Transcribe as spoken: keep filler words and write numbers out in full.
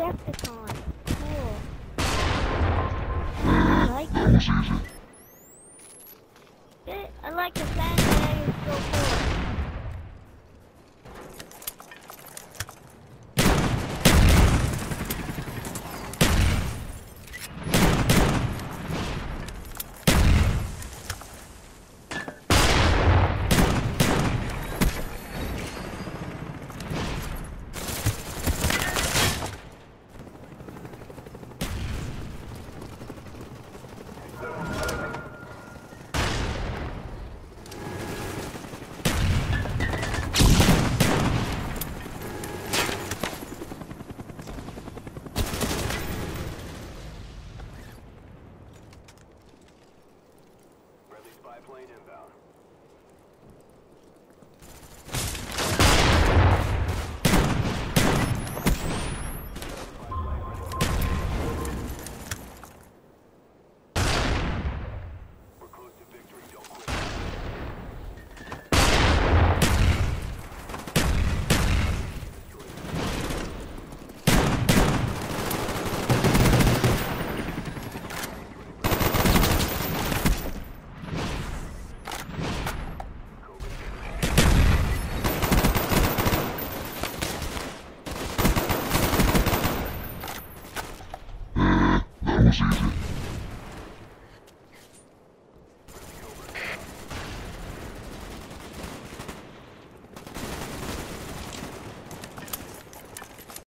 Decepticon. Cool. I like That was easy. it. I like the fact that it's so cool. Plane inbound. We're close to victory. Don't quit. That was easy.